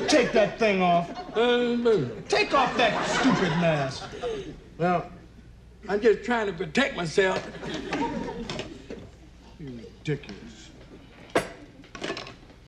take that thing off. Take off that stupid mask. Well, I'm just trying to protect myself. You ridiculous.